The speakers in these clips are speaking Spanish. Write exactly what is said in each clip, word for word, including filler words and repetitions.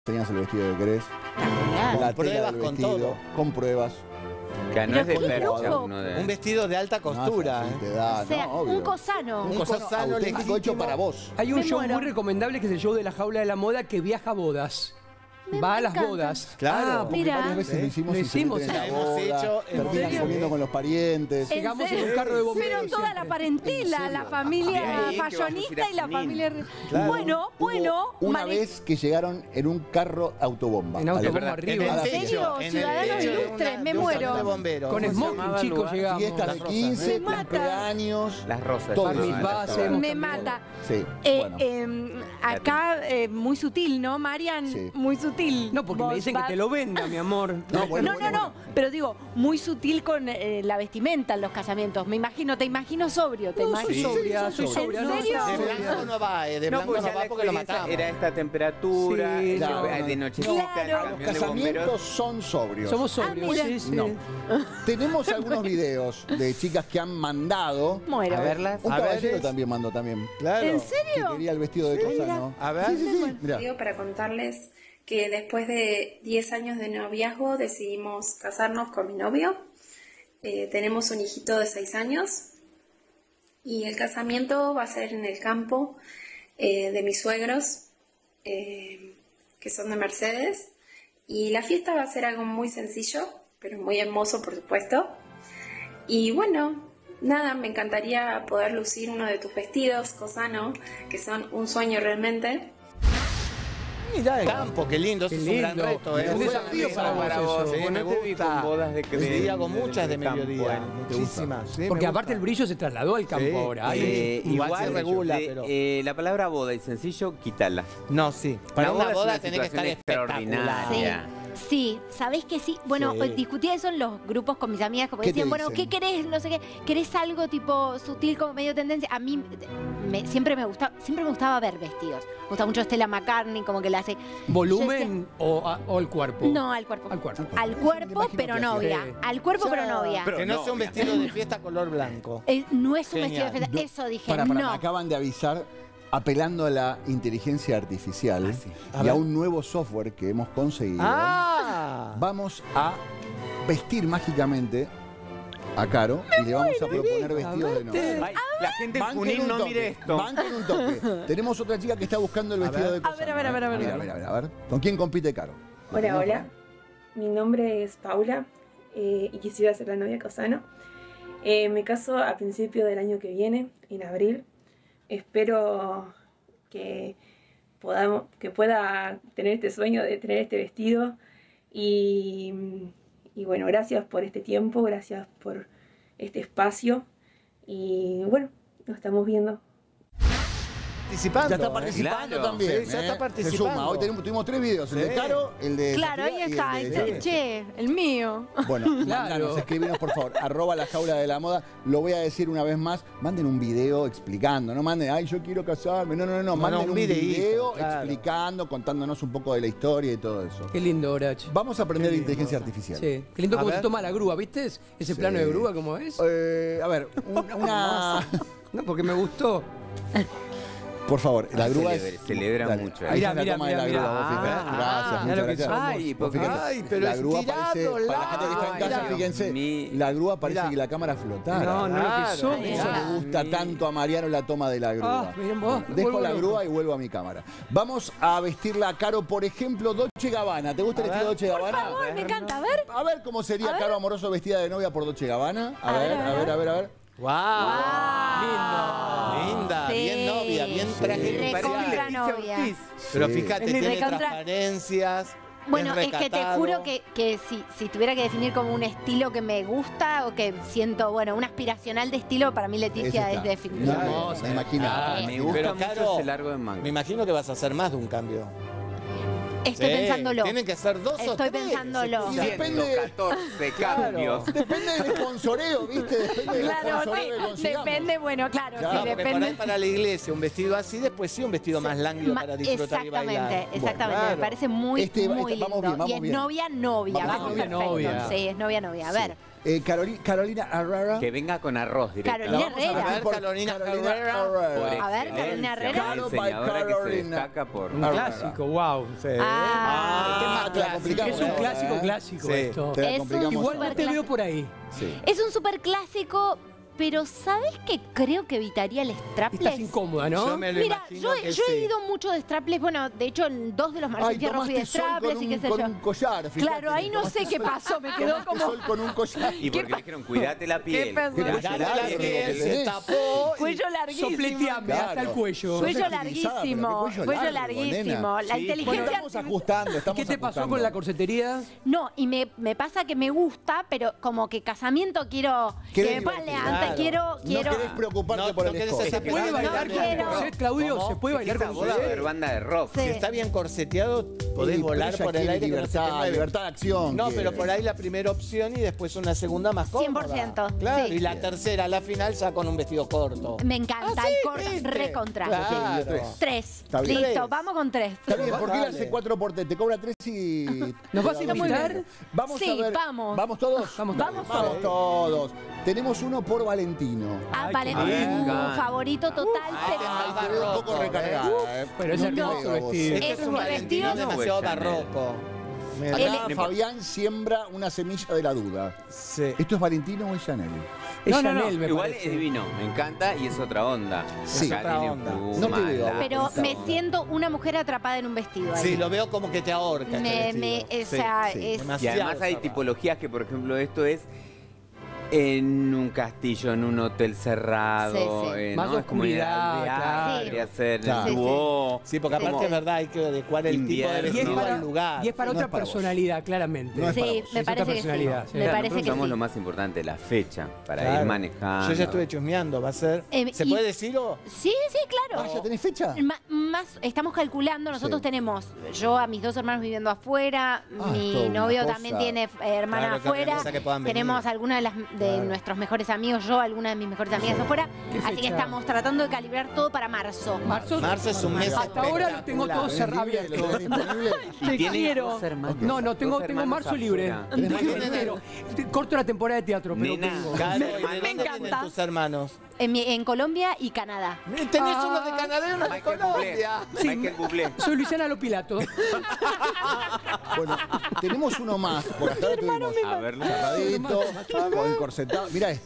Tenías el vestido que querés. Con La tela pruebas, del con vestido, todo. con pruebas. Que no es de Pero qué percha loco. uno de... Un vestido de alta costura. No, ¿eh? así te da, O sea, no, obvio. un cosano. Un Un cosano cosano auténtico hecho legítimo. para vos. Hay un Me show muero. muy recomendable que es el show de la Jaula de la Moda que viaja a bodas. Me- Va a me las encanta. bodas. Claro. Ah, Porque Mira. varias veces Sí. lo hicimos Lo y se hicimos, meten en la lo hemos boda, hecho, ¿en terminan serio? comiendo con los parientes. ¿En llegamos serio? en un carro de bomberos. Pero toda la siempre. parentela, ¿En la serio? familia De ahí que vamos a ir fallonista a y la Junín. familia... Claro. Bueno, Hubo bueno. Una Mari- vez que llegaron en un carro autobomba. En A la- autobomba verdad, arriba. En el ¿En techo, serio? en el Ciudadanos techo de ilustres, una- me de un muero. salón de bomberos. Con ¿Cómo se smoking, llamaba el chicos, lugar? llegamos. Fiestas Las de rosas, quince, ¿eh? Me mata. cumpleaños. Las rosas. Todo Bar eso. mitzvah, Sí. hacemos Me también. mata. Sí, Eh, bueno. eh, acá, eh, muy sutil, ¿no, Marian? Sí. Muy sutil. No, porque me Vos dicen que vas- te lo venda, mi amor. No, bueno, no, bueno, no, no, bueno. pero digo, muy sutil con eh, la vestimenta en los casamientos. Me imagino, te imagino sobrio, te No, imagino. soy sobria, soy ¿En sobria. no, serio? soy De sobria. blanco no va, eh, de No, blanco pues no ya va la porque lo experiencia matamos. era esta temperatura, Sí, no, de- no, de nochecita, Claro. el Los camión de casamientos bomberos. son sobrios. Somos Ah, sobrios. mira. sí, sí. No. Tenemos algunos videos de chicas que han mandado. Muero. A verlas. Un A caballero ver, también mandó también. Claro. ¿En Que serio? quería el vestido de Cosano. A ver. Sí, sí, sí. Mirá. Digo para contarles que después de diez años de noviazgo decidimos casarnos con mi novio. Eh, tenemos un hijito de seis años y el casamiento va a ser en el campo eh, de mis suegros, eh, que son de Mercedes. Y la fiesta va a ser algo muy sencillo, pero muy hermoso, por supuesto. Y bueno, nada, me encantaría poder lucir uno de tus vestidos, Cosano, que son un sueño realmente. Mira el campo, qué lindo, Qué eso es un gran lindo. reto. ¿eh? Es un Un desafío desafío para vos para eso. vos. Sí, Vos me no te vi gusta. con bodas de- Sí, de- hago de- muchas de de campo, mediodía, ¿eh? muchísimas. sí, me Porque gusta. aparte el brillo se trasladó al campo Sí. ahora. Ay, Eh, Igual igual se regula, de- pero- eh, la palabra boda y sencillo, quítala. No, sí. Para Una una boda es boda una tenés que estar situación espectacular. extraordinaria. Sí, ¿sabés que sí? Bueno, Sí. discutía eso en los grupos con mis amigas, como ¿Qué te decían, bueno, dicen? ¿qué querés? No sé qué, ¿querés algo tipo sutil, como medio tendencia? A mí me- siempre me gusta, siempre me gustaba ver vestidos. Me gusta mucho Stella McCartney, como que la hace. ¿Volumen o, a- o el cuerpo? No, al cuerpo. Al cuerpo. Al Me cuerpo, imagino pero que así. novia. Sí. Al cuerpo, pero Ya. novia. Pero Que no sea un novia. vestido de fiesta color blanco. Eh, no es un vestido de Genial. fiesta, eso dije, Para, para, no. me acaban de avisar, apelando a la inteligencia artificial Ah, sí. A y ver. a un nuevo software que hemos conseguido, ¡Ah! vamos a vestir mágicamente a Caro y le vamos a proponer vestidos de novia. Ay, la gente en Banquen Junín un no toque, mire esto. banquen un toque. Tenemos otra chica que está buscando el A vestido ver. de A ver, a Cosano, ver, a ver, a ver. A ver, a ver, a ver. ¿Con quién compite Caro? Hola, hola. Mi nombre es Paula eh, y quisiera ser la novia de Cosano. Eh, me caso a principio del año que viene, en abril. Espero que, podamos, que pueda tener este sueño de tener este vestido. Y, y bueno, gracias por este tiempo, gracias por este espacio. Y bueno, nos estamos viendo. Participando. Ya está ¿eh? participando Claro. también. Sí, ya ¿eh? está Se participando. suma. Hoy tenemos, tuvimos tres videos. El de Sí. Caro, el de Claro, ahí Sofía y está, el ahí de está. Chávez. Che, el mío. Bueno, Claro. mándanos, escribinos por favor, arroba la jaula de la moda. Lo voy a decir una vez más, manden un video explicando, no manden, ay, yo quiero casarme. No, no, no, no, manden no, un un videíto, video claro. explicando, contándonos un poco de la historia y todo eso. Qué lindo, Horacio. Vamos a aprender Qué de lindo. inteligencia artificial. Sí. Qué lindo A cómo ver. se toma la grúa, ¿viste? Ese Sí. plano de grúa, ¿cómo es? Eh, a ver, un- una... No, porque me gustó. Por favor, la Ah, grúa celebra- es... celebra Dale, mucho. Ahí Mira, está la mira, toma de la mira, grúa, mira. vos fíjate. Ah, Gracias, mira muchas lo que gracias. somos. Ay, Vos porque- fíjate, Ay, pero la grúa parece, estirado, para la gente que está en ay, casa, Dios fíjense, mío. la grúa parece Mirá. que la cámara flotara. No, no, lo que Claro, somos. Por eso mirá. le gusta tanto a Mariano la toma de la grúa. Ah, miren vos, me Dejo vuelvo la loco. grúa y vuelvo a mi cámara. Vamos a vestirla a Caro, por ejemplo, Dolce Gabbana. ¿Te gusta el A estilo ver. Dolce Gabbana? Por favor, me encanta. A ver. A ver cómo sería A ver. Caro Amoroso vestida de novia por Dolce Gabbana. A, A ver, ver, a ver, a ver, a ver. ¡Wow! Wow. Linda, Sí. bien novia, bien traje Recontra nupcial. novia. Pero Sí. fíjate, Es tiene recontra- transparencias. Bueno, es, que te recatado. juro que, que si, si tuviera que definir como un estilo que me gusta o que siento, bueno, un aspiracional de estilo, para mí Leticia Ese es está. definitiva. Hermosa, me imagino. Ah, Sí. me gusta Pero, mucho Caro, ese largo de manga. Me imagino que vas a hacer más de un cambio. Estoy Sí, pensándolo. Tienen que ser dos o Estoy tres. pensándolo. Y depende- ciento catorce cambios. Depende del sponsoreo, ¿viste? Depende del Claro, sponsoreo que sí, consigamos. depende, bueno, claro, Claro, sí, Porque por ahí depende. para la iglesia un vestido así, después sí un vestido más lánguido Ma- para disfrutar y bailar. Exactamente, exactamente. Bueno, Me parece muy, Este- muy este- vamos lindo. bien, vamos y es bien. novia, novia. Vamos Vamos bien. perfecto. Novia. Sí, es novia, novia. A ver. Eh, Caroli- Carolina Herrera. Que venga con arroz directamente. Carolina La vamos a Herrera. repetir por Carolina Carolina Herrera. Herrera. A ver, Carolina Herrera. Una diseñadora que se destaca por... Un clásico, wow. Ah, Ah, te la complicamos, Es un ¿eh? clásico, clásico Sí. esto. Te la Es un complicamos. Igual no súper te veo clásico. por ahí. Sí. Es un súper clásico, pero ¿sabes qué? Creo que evitaría el strapless. Estás incómoda, ¿no? Yo me lo Mira, imagino yo, que yo he sí. ido mucho de strapless, bueno, de hecho en dos de los Marcel Ay, Fierro fui de tomaste sol strapless con y qué un, sé con yo. un collar, fíjate. Claro, ahí no sé qué pasó, me quedó Tomaste como... sol con un collar. Y porque le dijeron, cuídate la piel. pasó? ¿Qué Dale pasó? la Claro, piel, que se tenés. tapó. y- Cuello larguísimo. Sopleteame Claro. hasta el cuello. Sos Cuello estilizada, larguísimo, pero qué cuello largo, larguísimo. nena. La Sí. inteligencia Bueno, estamos ajustando, estamos ¿Qué te pasó ajustando. con la corsetería? No, y me, me pasa que me gusta, pero como que casamiento quiero que Querés me pongan divertir. elegante, Claro. quiero, No quiero. querés preocuparte No, por no el querés escote. esa ¿Se puede No, bailar no, con un quiero. corset, Claudio? ¿Cómo? ¿Se puede bailar Esa con un boda va a haber corset? banda de rock. Sí. Si está bien corseteado, podés Sí, volar pero ella por el quiere aire que no se te libertad, mueve. libertad de acción No, quiere. pero por ahí la primera opción y después una segunda más cómoda. cien por ciento, Claro, sí. y la tercera, la final, ya con un vestido corto. Me encanta Ah, sí, el corto, ¿viste? recontra. Claro. Tres. Tres. Está bien. Listo, Tres. vamos con tres. Está bien, ¿por qué le Dale. hace cuatro por tres? Te cobra tres y... ¿Nos vas a Te da invitar? muy bien. Vamos Sí, a ver. vamos. ¿Vamos todos? Vamos Vamos todos. Vamos todos. Tenemos uno por Valentino. Ah, Ay, vale, qué bien. uh, favorito total, pero Ah, Te veo un poco barroco, recargada. eh. Pero es No hermoso te veo a vos. vestido. Es Este es un un vestido Valentino demasiado de Chanel. barroco. Me Acá da- Fabián siembra una semilla de la duda. Sí. ¿Esto es Valentino o es Chanel? Es No, no, no. Chanel, me Igual parece. es divino. Me encanta y es otra onda. Sí. Acá Otra tiene onda. pluma, No te veo. lápiz. pero esa me onda. siento una mujer atrapada en un vestido ahí. Sí, lo veo como que te ahorca. me, este me, vestido. o sea, sí, es... Y demasiado además hay cerrado. tipologías que, por ejemplo, esto es en un castillo, en un hotel cerrado, Sí, sí. eh, Más ¿no? Es como ir oscuridad, al viaje, claro. podría ser Claro. en Sí, sí. Duo. Sí, porque aparte Sí. es verdad, hay que adecuar el tipo de Invierno. Y es vestido para, al lugar. y es para No otra es para vos. personalidad, claramente. No es para Sí, vos. me Es otra parece que sí. personalidad, sí. Me Claro, parece nosotros que usamos sí. lo más importante, la fecha, para Claro. ir manejando. Yo ya estuve chusmeando, va a ser. Eh, ¿Se y- puede decir o? Sí, sí, claro. Ah, ¿ya tenés fecha? Ma- más, estamos calculando, nosotros Sí. tenemos, yo a mis dos hermanos viviendo afuera, Ah, es toda mi una novio cosa. también tiene eh, hermanas Claro, que afuera, organiza que puedan venir. tenemos algunas de, las, de Claro. nuestros mejores amigos, yo algunas de mis mejores amigas afuera, ¿Qué así que fecha? estamos tratando de calibrar todo para marzo. Marzo, Marzo es un mes Hasta ahora lo tengo todo ¿Tenés cerrado libre? abierto. ¿Lo tenés disponible? Y tiene quiero. dos hermanos. No, no, tengo, dos tengo hermanos marzo libre. afuera. ¿Tenés marzo Pero- libre? pero- Corto la temporada de teatro, pero Nena, tengo. Claro, ¿y de Me dónde encanta. vienen tus hermanos? En, mi- en Colombia y Canadá. Tenés uno de Canadá y uno de Michael Colombia. Bublé. Michael Bublé. Soy Luciana Lopilato. Bueno, tenemos uno más. Por acá tuvimos A verlo. cerradito, con corsetado. Mirá esto.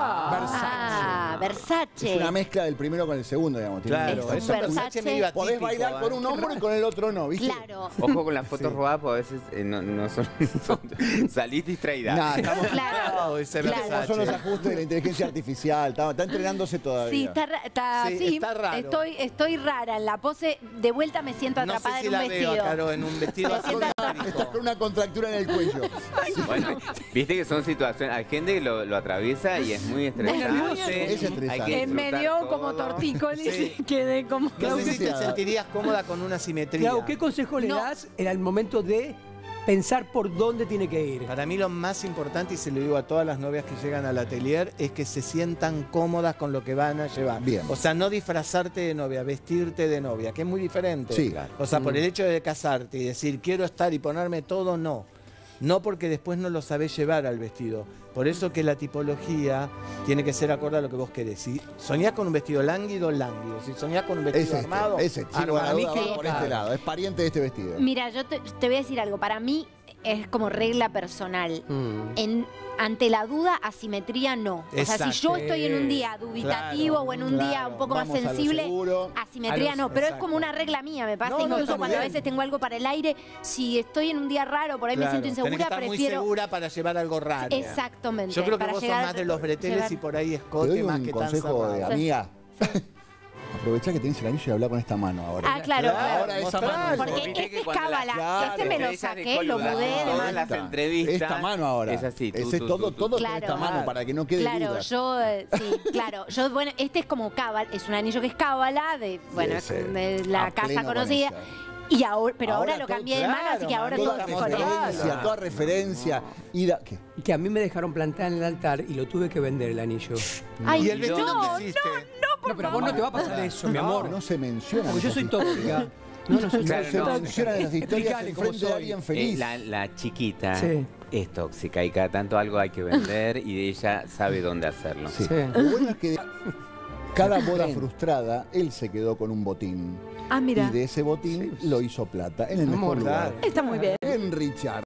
Ah, Versace. Es una mezcla del primero con el segundo, digamos. Tiene Claro, Es un- un eso Versace Versace. medio atípico. Podés bailar con ¿eh? un hombro y con el otro no, ¿viste? Claro. Ojo con las fotos robadas, porque a veces eh, no, no son, son- Salís distraída. Nah, estamos, Claro. No, ese Claro. ¿cómo son los Versace. ajustes de la inteligencia artificial? Está, está entrenándose todavía. Sí, está, ra- está, Sí, sí, está raro. Estoy, estoy rara en la pose. De vuelta me siento No sé atrapada si en la un veo, vestido. Caro, en un vestido Me azul siento marino. Estás con una contractura en el cuello. Bueno, viste que son situaciones, hay gente que lo, lo atraviesa y es muy estresante. Es estresante. Hay que Eh, me disfrutar dio como todo. tortícolis Sí. y quedé como... No sé si te Demasiado. sentirías cómoda con una simetría. Clau, ¿qué consejo le No. das en el momento de pensar por dónde tiene que ir? Para mí lo más importante, y se lo digo a todas las novias que llegan al atelier, es que se sientan cómodas con lo que van a llevar. Bien. O sea, no disfrazarte de novia, vestirte de novia, que es muy diferente. Sí, claro. O sea, por el hecho de casarte y decir quiero estar y ponerme todo, no. No, porque después no lo sabés llevar al vestido. Por eso que la tipología tiene que ser acorde a lo que vos querés. Si soñás con un vestido lánguido, lánguido. Si soñás con un vestido Es este, armado, ese. Sí, armado. bueno, la duda Sí. va por este lado. Es pariente de este vestido. Mira, yo te, te voy a decir algo. Para mí es como regla personal. Mm. En, ante la duda, asimetría no. O sea, si Exacto. yo estoy en un día dubitativo Claro, o en un día claro. un poco más Vamos a lo sensible, seguro. asimetría A lo- no. Pero es exacto. como una regla mía, me pasa. No, no, Incluso está muy cuando a bien. veces tengo algo para el aire, si estoy en un día raro, por ahí Claro, me siento tenés que insegura, estar muy prefiero... segura para llevar algo raro. Exactamente. Yo creo que para vos sos llegar- más de los breteles llevar- y por ahí Te escote doy más un que tan consejo de cerrado. amiga. Aprovechá que tenés el anillo y hablá con esta mano ahora. Ah, claro, claro. Ahora esa Mostralo. mano. Porque Viste este que es cuando la- cábala, Claro. este me lo Estrellas de saqué, lo Hollywood mudé hacen de todas las Esta. entrevistas. Esta mano ahora. Es así. tú, Ese tú, todo, tú, tú. todo con Claro. esta mano para que no quede Claro, duda. yo, eh, sí, claro. Yo, bueno, este es como cábala, es un anillo que es cábala, de, bueno, Sí, es sí. de la A casa pleno con conocida. esa. Y ahora, pero ahora, Ahora lo todo- cambié de mano, así que claro, ahora mano, todo Toda es con referencia, él. toda referencia. Y da, ¿qué? Y que a mí me dejaron plantar en el altar y lo tuve que vender el anillo. Ay, ¿Y el vestido no, que hiciste? No, pero a vos no te va a pasar eso, mi amor. No se menciona. Porque yo soy tóxica. No, no, Claro, se no. mencionan esas historias Explicale en cómo frente de soy. alguien Eh, feliz. la, la chiquita Sí. es tóxica y cada tanto algo hay que vender y ella sabe dónde hacerlo. Sí. Sí. Lo bueno es que cada boda Bien. frustrada, él se quedó con un botín. Ah, mira. Y de ese botín lo hizo plata, en el mejor Vamos, lugar. claro. Está muy bien. En Richard.